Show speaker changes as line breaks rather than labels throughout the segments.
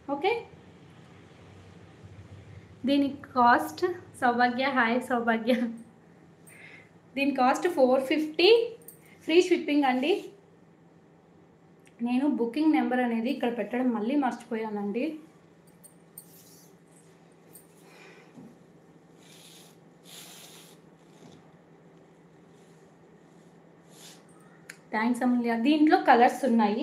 Okay. దీని cost సౌభాగ్య, hi సౌభాగ్య, దీని cost 450 free shipping అండి. నేను బుకింగ్ నెంబర్ అనేది ఇక్కడ పెట్టడం మళ్ళీ మర్చిపోయానండి. థ్యాంక్స్ అమూల్య. దీంట్లో కలర్స్ ఉన్నాయి.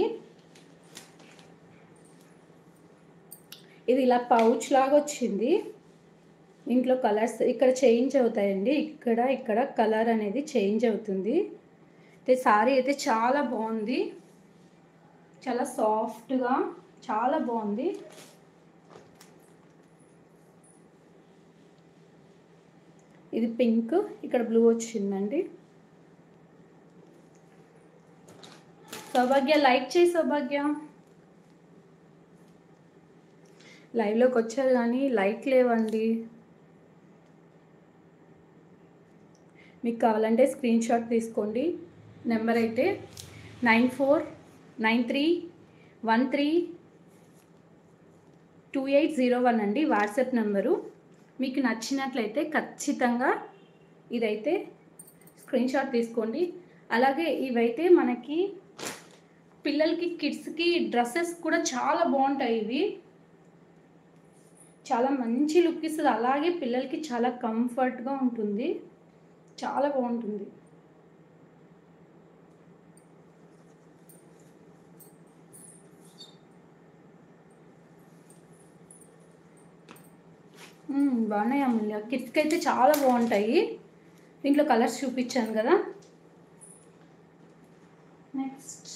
ఇది ఇలా పౌచ్ లాగా వచ్చింది. దీంట్లో కలర్స్ ఇక్కడ చేంజ్ అవుతాయండి. ఇక్కడ కలర్ అనేది చేంజ్ అవుతుంది. అయితే సారీ అయితే చాలా బాగుంది, చాలా సాఫ్ట్గా చాలా బాగుంది. ఇది పింక్, ఇక్కడ బ్లూ వచ్చిందండి. సౌభాగ్య లైక్ చేయి సౌభాగ్య. లైవ్లోకి వచ్చారు కానీ లైక్ లేవండి. మీకు కావాలంటే స్క్రీన్ షాట్ తీసుకోండి. నెంబర్ అయితే 9493132801 అండి వాట్సాప్ నెంబరు. మీకు నచ్చినట్లయితే ఖచ్చితంగా ఇదైతే స్క్రీన్ షాట్ తీసుకోండి. అలాగే ఇవైతే మనకి పిల్లలకి కిడ్స్కి డ్రెస్సెస్ కూడా చాలా బాగుంటాయి. ఇవి చాలా మంచి లుక్ ఇస్తుంది. అలాగే పిల్లలకి చాలా కంఫర్ట్గా ఉంటుంది, చాలా బాగుంటుంది. బాగున్నాయి అమూల్య. కిడ్స్కి అయితే చాలా బాగుంటాయి. దీంట్లో కలర్స్ చూపించాను కదా. నెక్స్ట్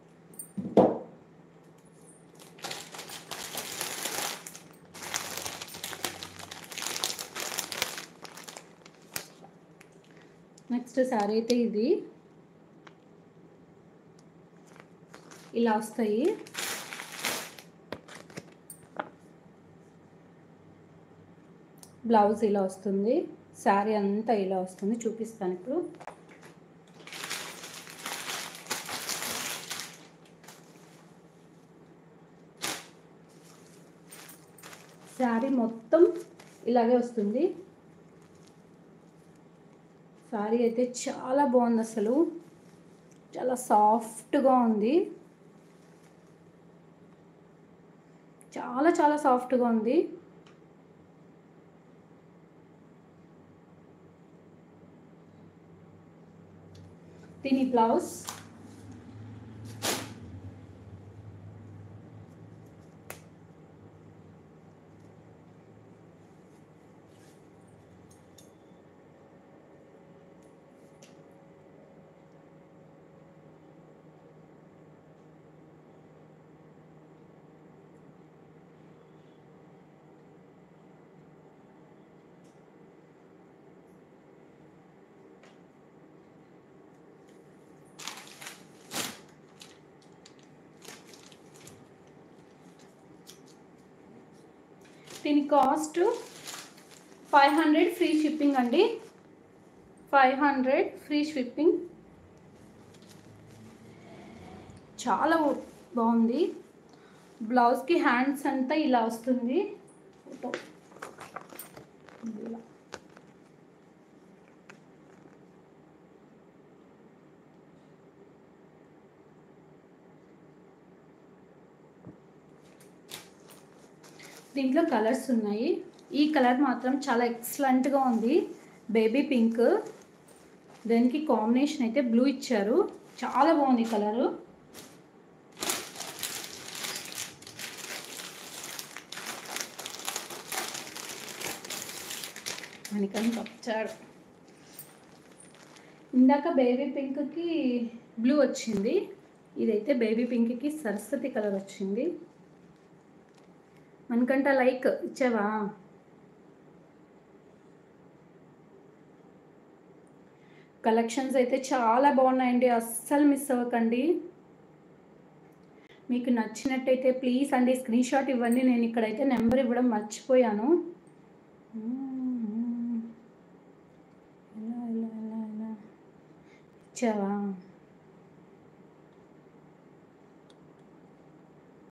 శారీ అయితే ఇది ఇలా వస్తాయి. బ్లౌజ్ ఇలా వస్తుంది, శారీ అంతా ఇలా వస్తుంది. చూపిస్తాను ఇప్పుడు. శారీ మొత్తం ఇలాగే వస్తుంది. శారీ అయితే చాలా బాగుంది, అసలు చాలా సాఫ్ట్గా ఉంది, చాలా చాలా సాఫ్ట్గా ఉంది. దీని బ్లౌజ్ దీని కాస్ట్ 500 ఫ్రీ షిప్పింగ్ అండి. 500 ఫ్రీ షిప్పింగ్. చాలా బాగుంది. బ్లౌజ్కి హ్యాండ్స్ అంతా ఇలా వస్తుంది. దీంట్లో కలర్స్ ఉన్నాయి. ఈ కలర్ మాత్రం చాలా ఎక్సలెంట్గా ఉంది, బేబీ పింక్. దానికి కాంబినేషన్ అయితే బ్లూ ఇచ్చారు, చాలా బాగుంది కలరు. మనకని వచ్చాడు. ఇందాక బేబీ పింక్కి బ్లూ వచ్చింది, ఇదైతే బేబీ పింక్కి సరస్వతి కలర్ వచ్చింది. మనకంట లైక్ ఇచ్చావా? కలెక్షన్స్ అయితే చాలా బాగున్నాయండి, అస్సలు మిస్ అవ్వకండి. మీకు నచ్చినట్టయితే ప్లీజ్ అండి స్క్రీన్ షాట్ ఇవ్వండి. నేను ఇక్కడైతే నెంబర్ ఇవ్వడం మర్చిపోయాను. ఎలా ఇచ్చావా?